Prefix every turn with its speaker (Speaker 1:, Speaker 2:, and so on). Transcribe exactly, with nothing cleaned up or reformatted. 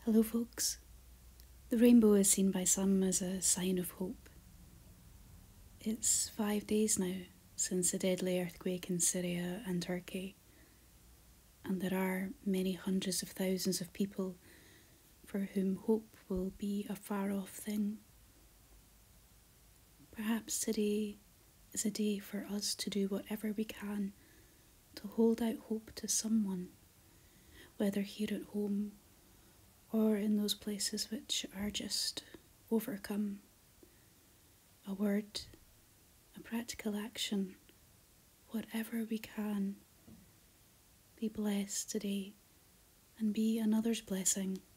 Speaker 1: Hello folks. The rainbow is seen by some as a sign of hope. It's five days now since the deadly earthquake in Syria and Turkey, and there are many hundreds of thousands of people for whom hope will be a far-off thing. Perhaps today is a day for us to do whatever we can to hold out hope to someone, whether here at home or in those places which are just overcome. A word, a practical action, whatever we can. Be blessed today and be another's blessing.